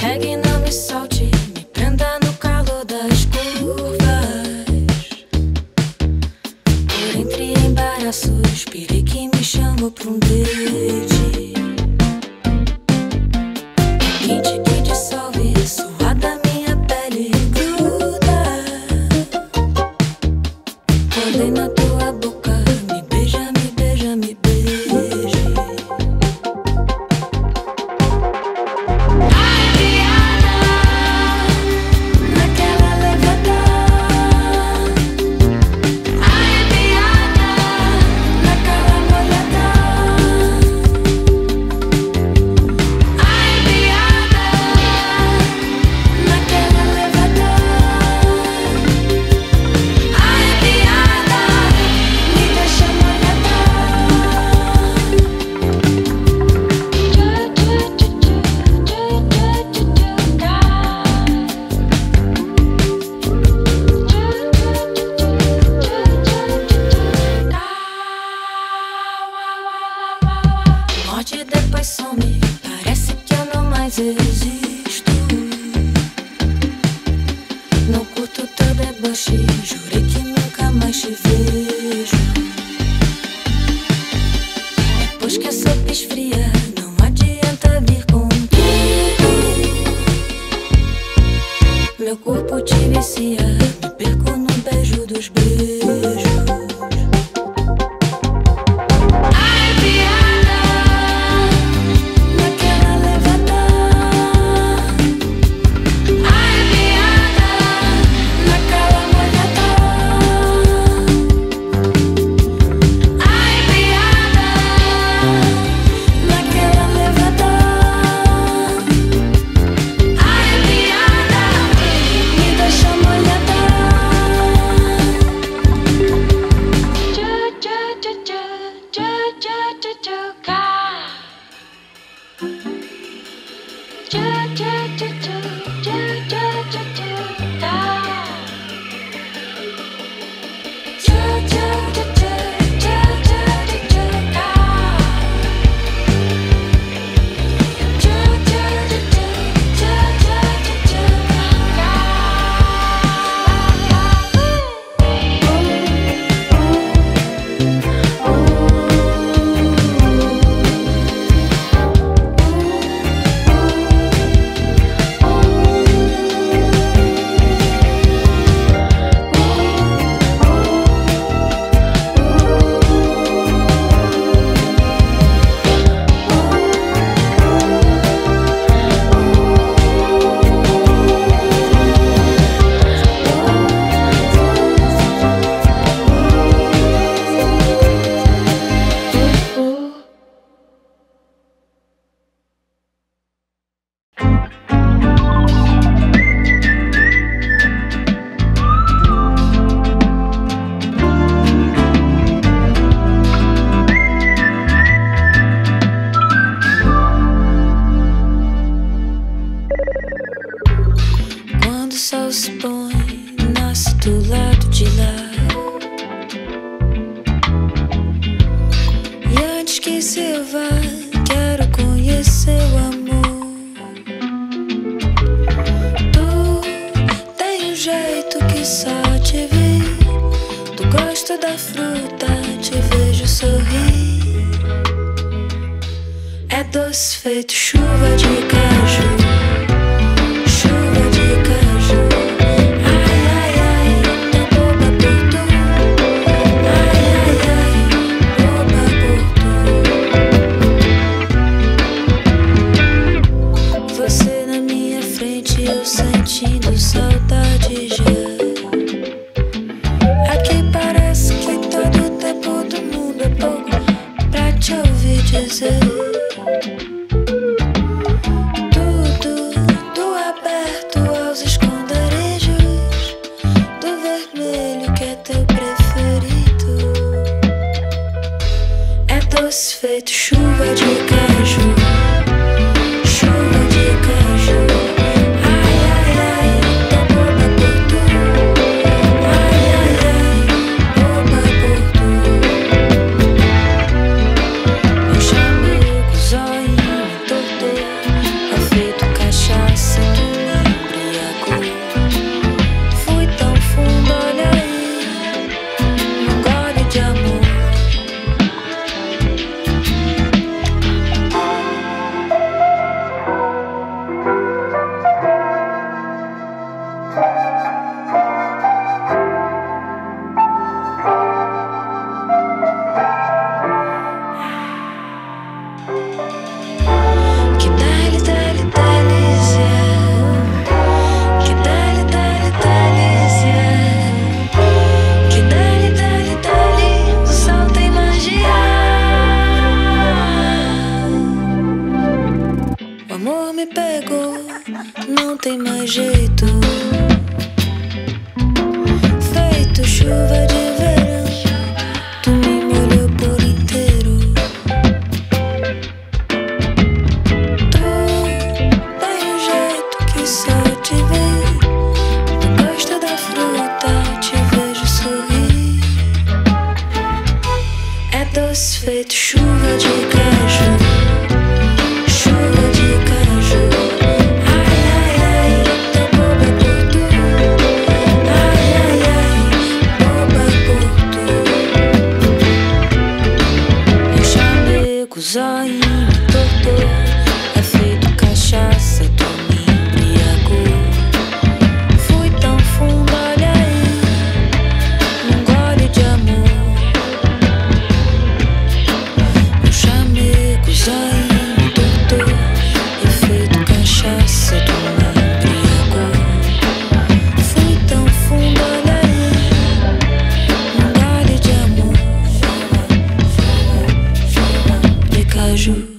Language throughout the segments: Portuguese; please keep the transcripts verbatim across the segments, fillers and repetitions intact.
pegue, não me solte, me prenda no calor das curvas. Por entre embaraços, pirei que me chamou pra um date. Quente que dissolve, suar da minha pele gruda. Colei na tua boca, me beija, me beija, me beija. Morte depois some, parece que eu não mais existo. Não curto teu deboche, jurei que nunca mais te vejo. Depois que a sopa esfria, não adianta vir com tudo. Meu corpo te vicia, me perco no beijo dos beijos. Quando o sol se põe, nasce do lado de lá. E antes que se vá, quero conhecer o amor. Tu tem um jeito que só te vi. Tu gosta da fruta, te vejo sorrir. É doce feito chuva de caju. Sentindo saudade já. Aqui parece que todo tempo do mundo é pouco pra te ouvir dizer. Tudo, do aberto aos esconderijos, do vermelho que é teu preferido. É doce feito chuva de caju. Chuva de caju. Zóio não tem mais jeito. Feito chuva de verão, tu me molhou por inteiro. Tu tem um jeito que só te ver. Tu gosta da fruta, te vejo sorrir. É doce feito chuva de caju. Chuva de caju. Ai, ai, ai, tô boba por tu. Ai, ai, ai, boba por tu. Meu chamego, zoinho, torto. É feito cachaça, tu me embriagou. Fui tão fundo, olha aí, num gole de amor. Meu chamego, zoinho, torto. É feito cachaça, tu me embriagou. Fui tão fundo, olha aí, num gole de amor. De caju.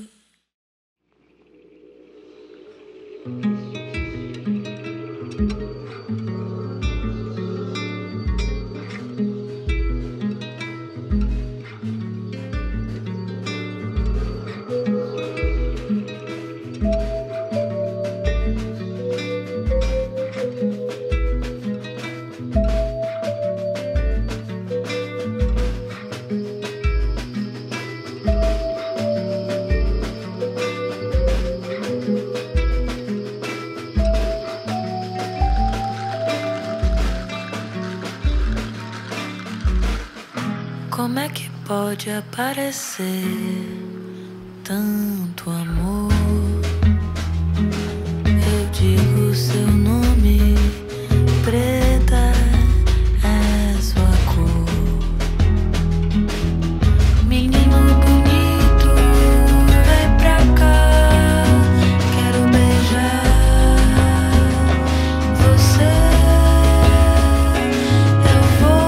Como é que pode aparecer tanto amor? Eu digo seu nome, preta é sua cor. Menino bonito, vem pra cá, quero beijar você. Eu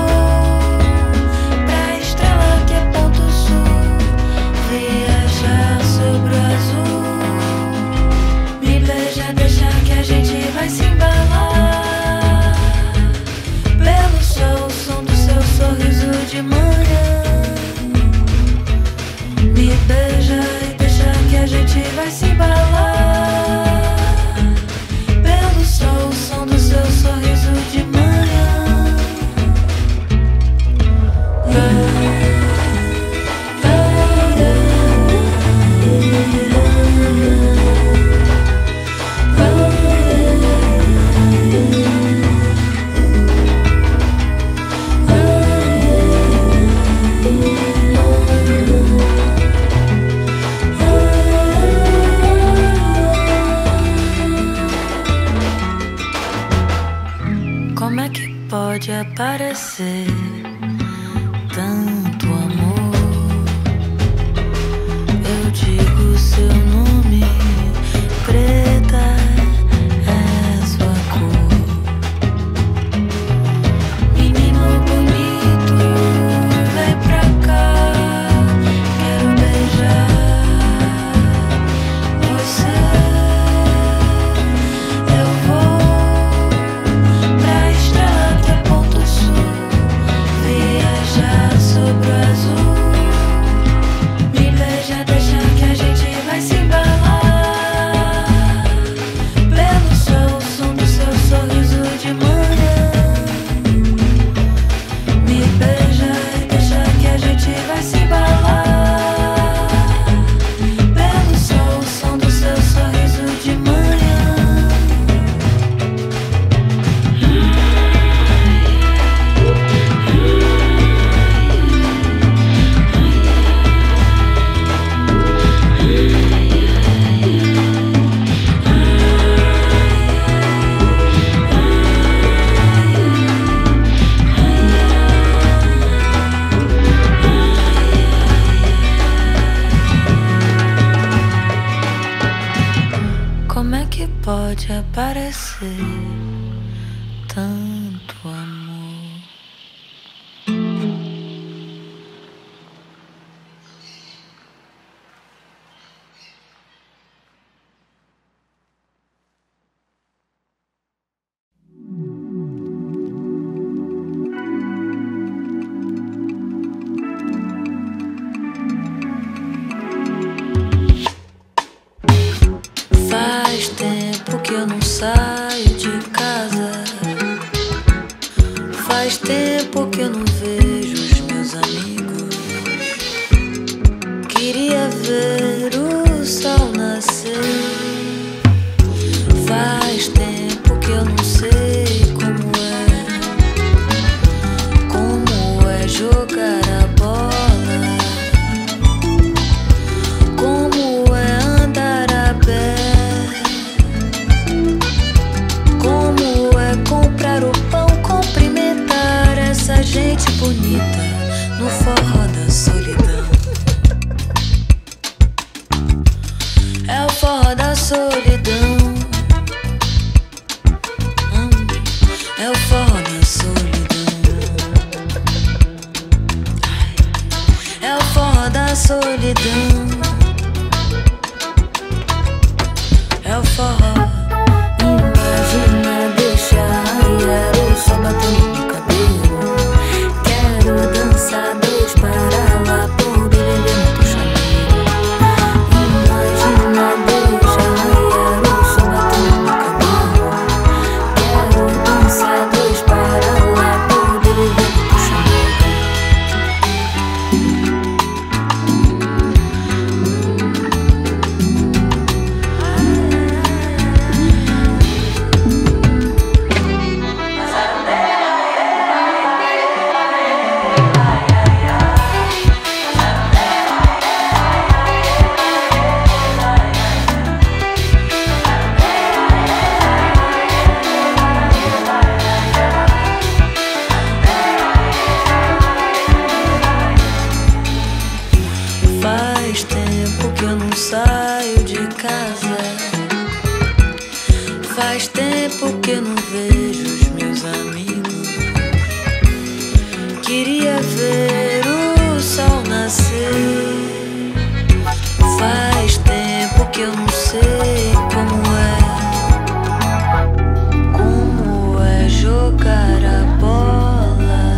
vou pra estrela que é ponto sul, viajar sobre o azul. Me beija, deixa que a gente vai se embalar. Pelo sol, o som do seu sorriso de manhã. Me beija e deixa que a gente vai se embalar. Pelo sol, o som do seu sorriso de manhã. Como é que pode aparecer tanto amor? Eu digo seu nome, preta é sua cor. Menino bonito, vem pra cá, quero beijar você. Eu vou pra estrela que é ponto sul, viajar sobre o azul. Me beija, deixa que a gente vai se embalar. Pelo sol, o som do seu sorriso de manhã. Me beija e deixa que a gente vai se embalar. Pelo sol, o som do seu sorriso de manhã. Como é que pode aparecer tanto amor? Faz tempo que eu não saio de casa. Faz tempo que eu não vejo os meus amigos. Queria ver o sol nascer. Faz tempo que eu não sei como é, como é jogar a bola, como é andar a pé, como é comprar o pão, cumprimentar essa gente bonita no forró da solidão. É o forró da solidão. hum, É o forró da solidão. Ai, é o forró da solidão. É o forró. Imagina deixar raiar o sol batendo no cabelo. Quero dançar dois para lá por bebê no teu chamego. Imagina deixar raiar o sol batendo no cabelo. Quero dançar dois para lá por bebê no teu chamego. Faz tempo que eu não saio de casa. Faz tempo que eu não vejo os meus amigos. Queria ver o sol nascer. Faz tempo que eu não sei como é, como é jogar a bola,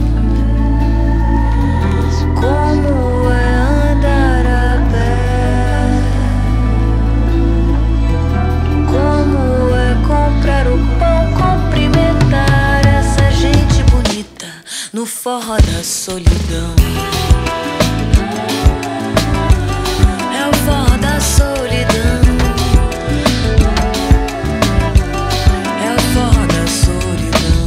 como é andar a pé, como é comprar o pão, cumprimentar essa gente bonita no forró da solidão. É o forró da solidão. É o forró da solidão.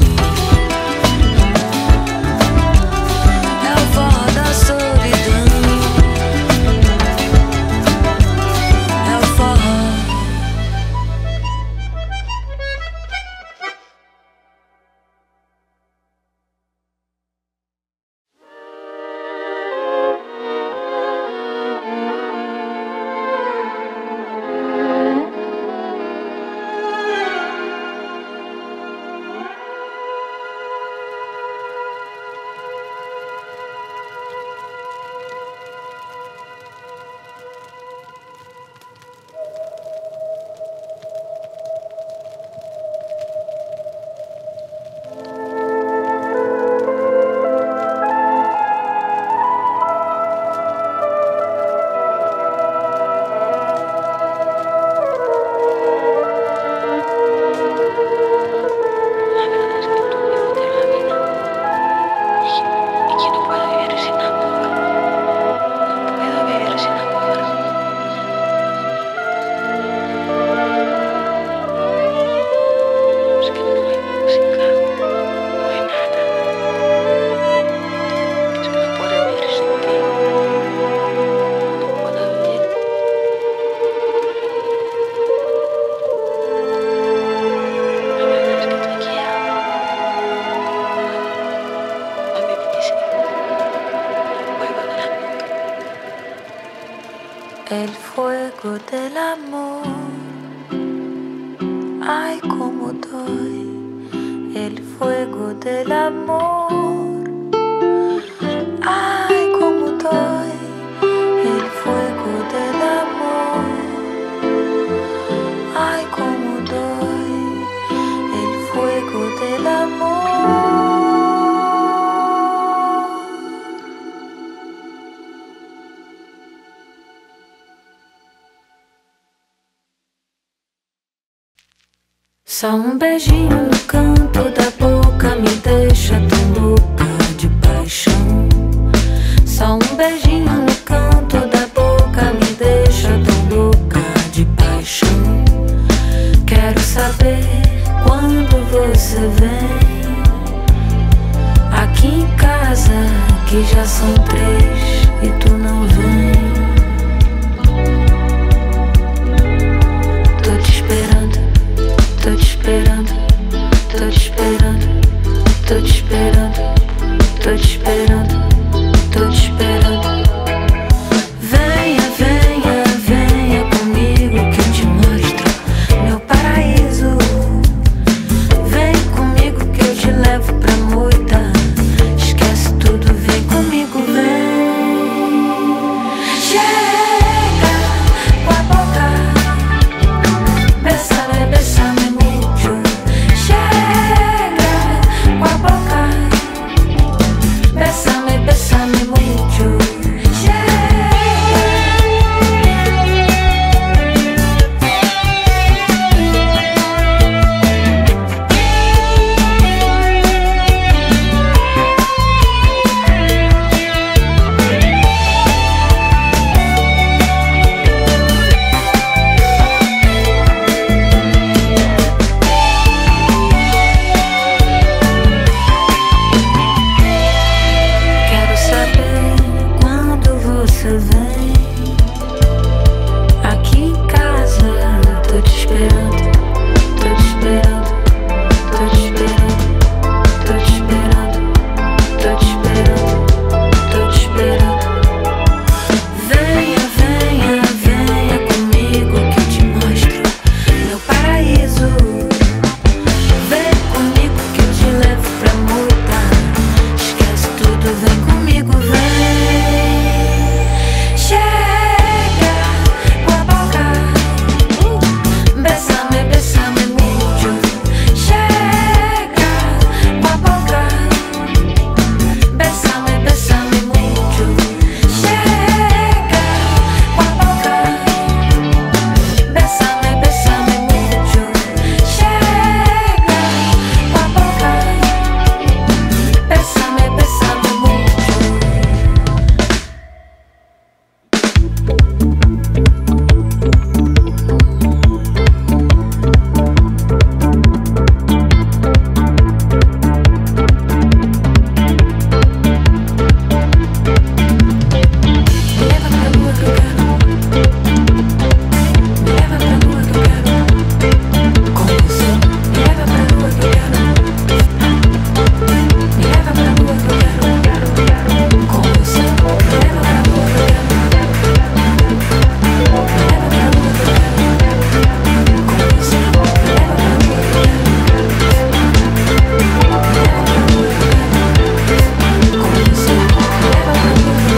É o forró da solidão. É o forró. El fuego del amor, ay como doy, el fuego del amor, ay como doy, el fuego del amor, ay como doy, el fuego del amor. Só um beijinho no canto da boca me deixa tão louca de paixão. Só um beijinho no canto da boca me deixa tão louca de paixão. Quero saber quando você vem aqui em casa, que já são três e tu não vem. Tô te esperando, tô te esperando, tô te esperando, tô te esperando, tô te esperando, tô te esperando. Venha, venha, venha comigo que eu te mostro meu paraíso. Vem comigo que eu te levo pra moita. Esquece tudo, vem comigo, vem. Chega com a boca, bésame, bésame mucho. Chega com a boca, bésame, bésame mucho. Quero saber quando você vem aqui em casa. Tô te esperando, tô te esperando, tô te esperando, tô te esperando, tô te esperando, tô te esperando. Venha, venha, venha comigo que eu te mostro meu paraíso. Vem comigo que eu te levo pra moita. Esquece tudo, vem comigo, vem. Chega com a boca, bésame, bésame mucho. Chega com a boca, bésame, bésame mucho. Chega com a boca, bésame, bésame mucho. Chega com a boca, bésame, bésame mucho. Me leva pra lua que eu quero. Me leva pra lua que eu quero. Com você. Me leva pra lua que eu quero. Me leva pra lua que eu quero. Com você. Me leva pra lua que eu quero. Me leva pra lua que eu quero. Com você. Me leva pra lua que eu quero. Me leva pra lua que eu quero. Com você. Me leva pra lua que eu quero. Com você. Me leva pra lua que eu quero.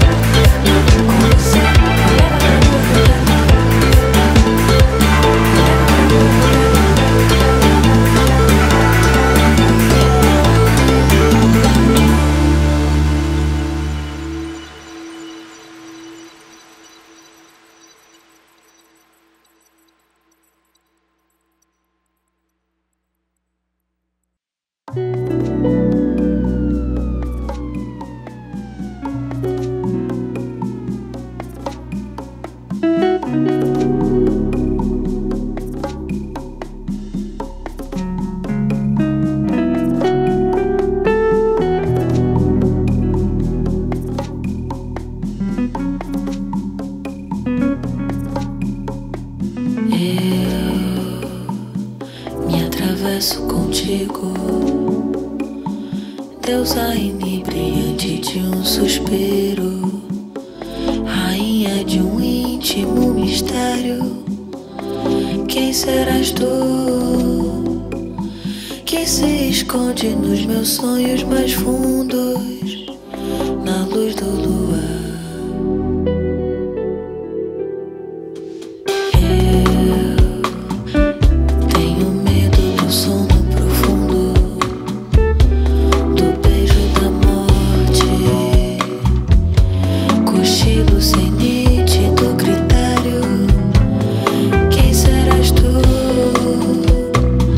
Eu me atravesso contigo, deusa inebriante de um suspiro, rainha de um íntimo mistério. Quem serás tu que se esconde nos meus sonhos mais fundos, na luz do luar? Sem nítido critério, quem serás tu?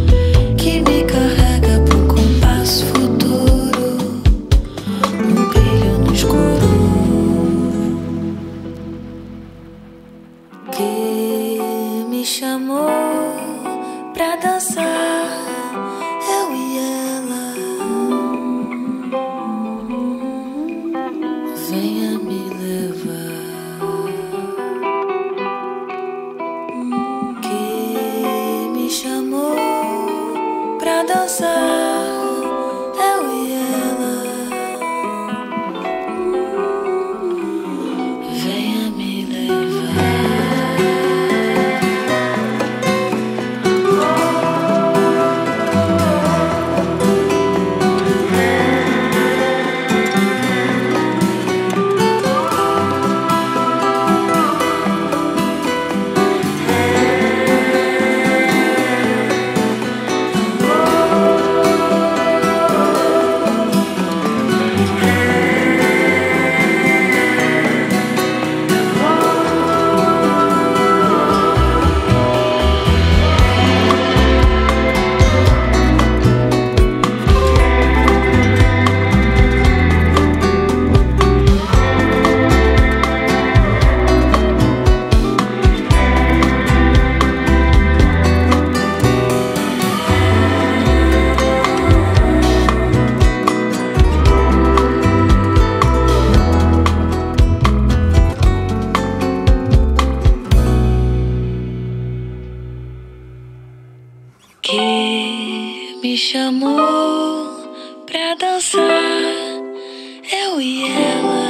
que me chamou pra dançar, eu e ela.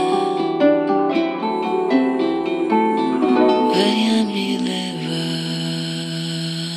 Venha me levar.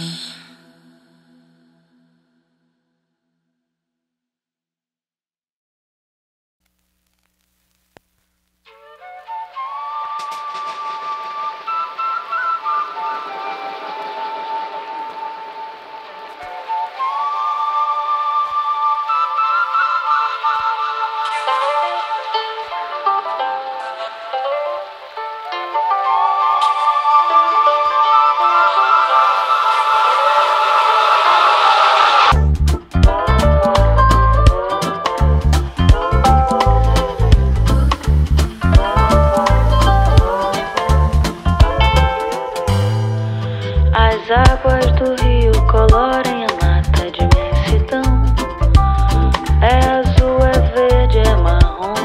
As águas do rio colorem a mata de imensidão. É azul, é verde, é marrom.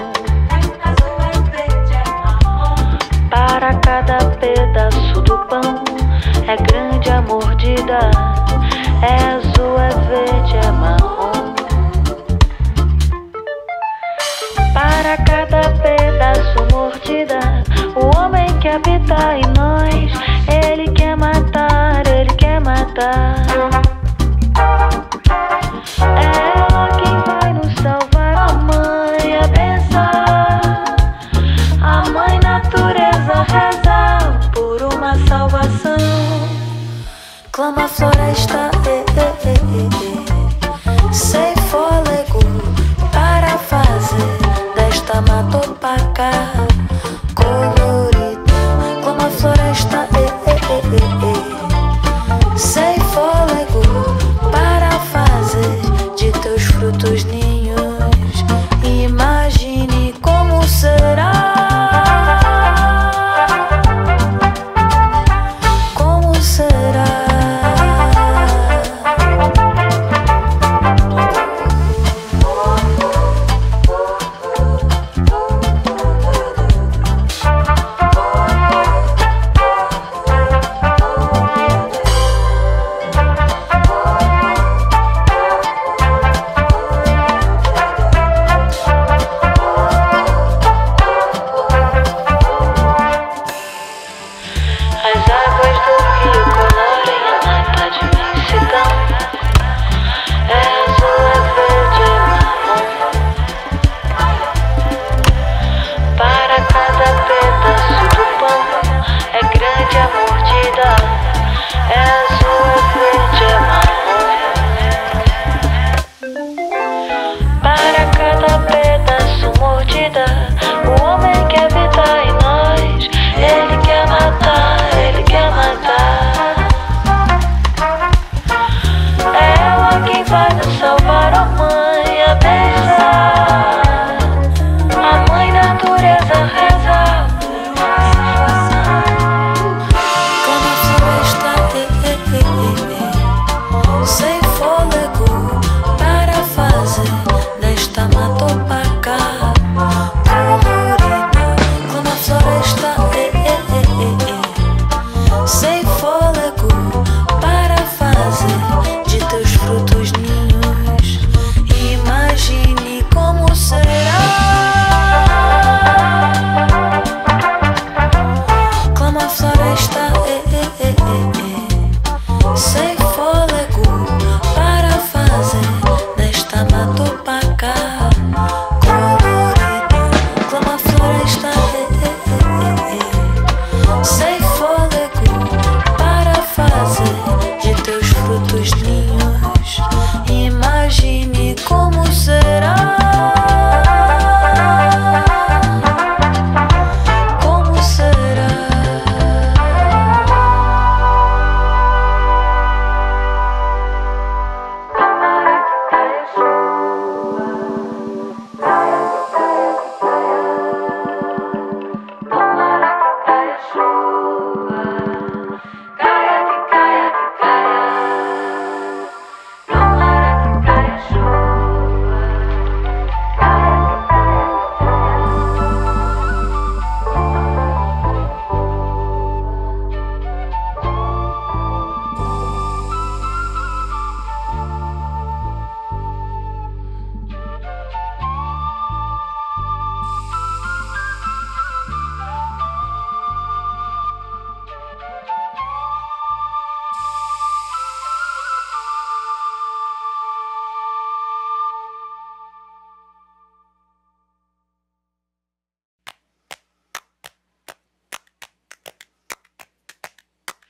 Para cada pedaço do pão é grande a mordida. É azul, é verde, é marrom. Para cada pedaço mordida, o homem que habita em nós, ele quer matar, ele quer matar. É ela quem vai nos salvar, a mãe a benção. A mãe natureza reza por uma salvação. Clama a floresta, eh, eh, eh, eh, eh. Sem fôlego para fazer desta mata opaca colorida. Clama a floresta, eh, eh, eh, eh, eh. Sem fôlego para fazer de teus frutos ninhos. Imagine como será. Como será? As águas do rio colorem a mata de imensidão. É azul, é verde, é marrom. Para cada pedaço do pão é grande a mordida. É azul, é verde, é marrom. Para cada pedaço mordida, o homem que habita em nós, ele quer matar, ele quer matar.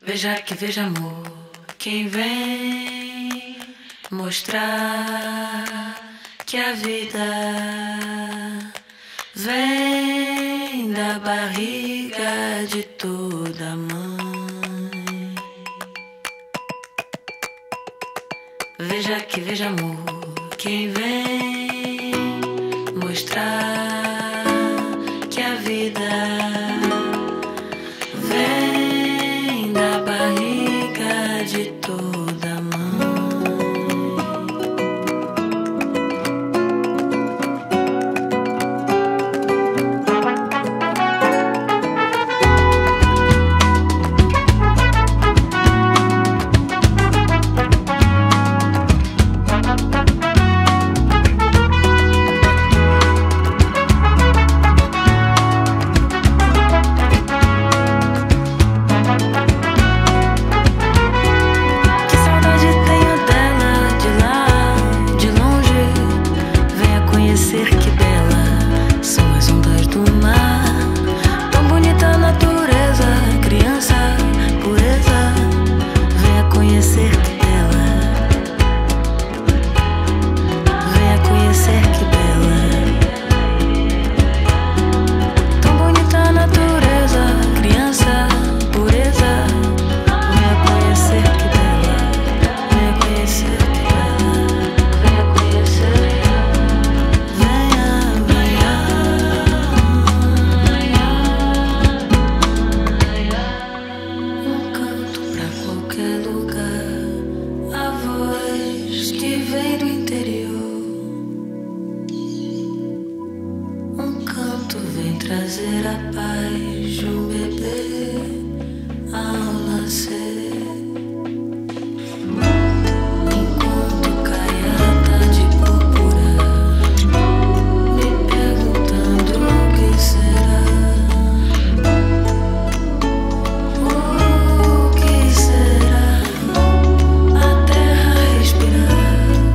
Veja que veja amor, quem vem mostrar que a vida vem da barriga de toda mãe. Veja que veja amor, quem vem mostrar que a vida vem da barriga de toda mãe. Trazer a paz de um bebê ao nascer. Enquanto cai a tarde púrpura, me perguntando o que será. O que será a terra respirar?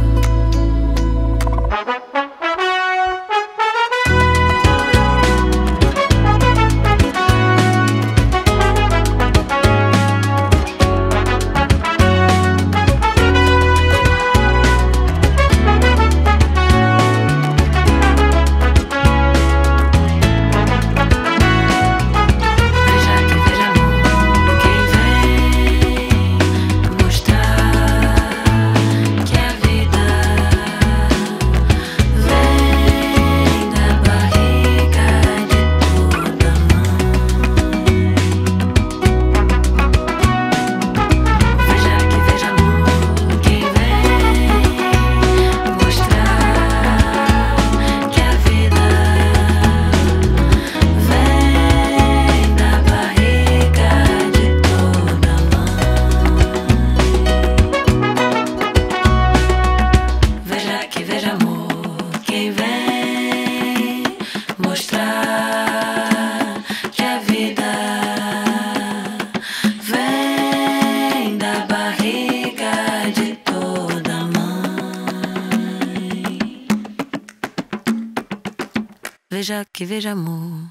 Veja que veja amor.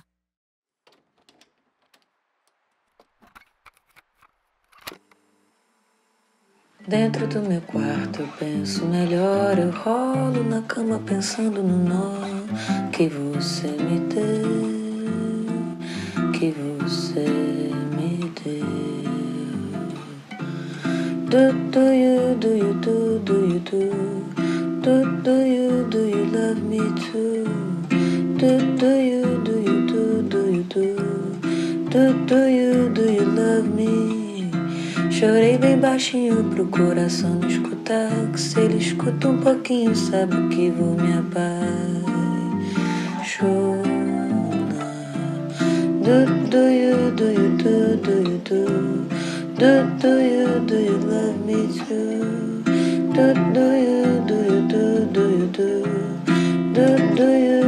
Dentro do meu quarto eu penso melhor, eu rolo na cama pensando no nó que você me deu, que você me deu. Do do you, do you do, do you do, do do you, do you love me too? Do do you, do you do, do you do, do do you, do you love me? Chorei bem baixinho pro coração não escutar, que se ele escuta um pouquinho sabe que vou me apaixonar. Do do you, do you do, do you do, do do you, do you love me too? Do do you, do you do, do you do, do do you?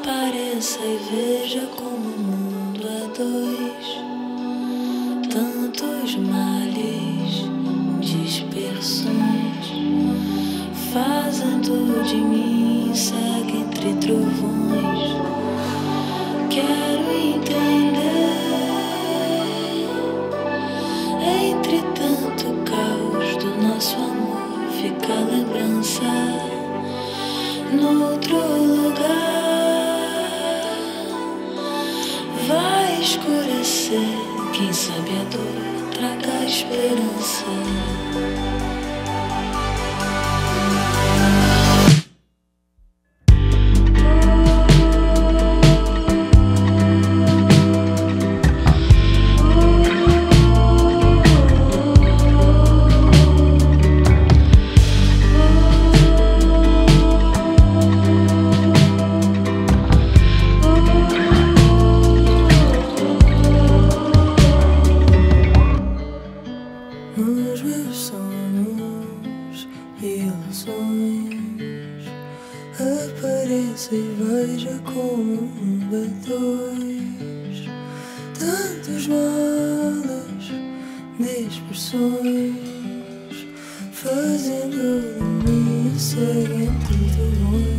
Apareça e veja como o mundo é dois. Tantos males, dispersões, fazendo de mim cego entre trovões. Quero entender, entre tanto caos do nosso amor, fica a lembrança noutro lugar. Vai escurecer, quem sabe a dor traga a esperança. Nos meus sonhos e ilusões, apareça e veja como o mundo é dois. Tantos males, dispersões, fazendo de mim cego entre trovões.